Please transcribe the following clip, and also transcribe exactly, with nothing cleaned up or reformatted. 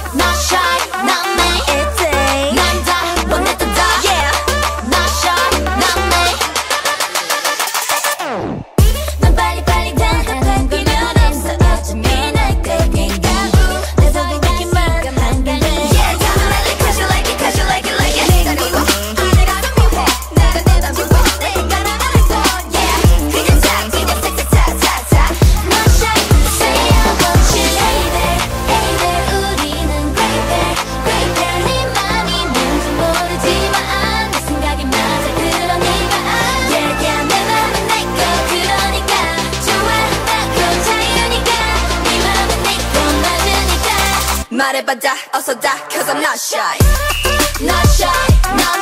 Not shy, not me. It's a 난 다 원했던 다. Yeah. Not shy, not me. 넌 빨리 빨리 대답한 걸면 없어. 어쩌면 날 거긴가. 내 생각만 한가네. Yeah, gotta let it 'cause you like it, 'cause you like it, like it. 내가 누구? 내가 더 묘해. 내가 내다 주고 내가 나가는 거. Yeah, 그냥 자, 그냥 싹싹싹싹싹. Not shy, say I want you, baby, baby. 우리는 great pair, great pair. 네 맘이 뭔지 모르지만 내 생각이 맞아. 그러니까 yeah, yeah. 내 맘은 내 거 그러니까 좋아한다고 자유니까 네 맘은 네 거 맞으니까 말해봐 다 어서 다 'cause I'm not shy, not shy, not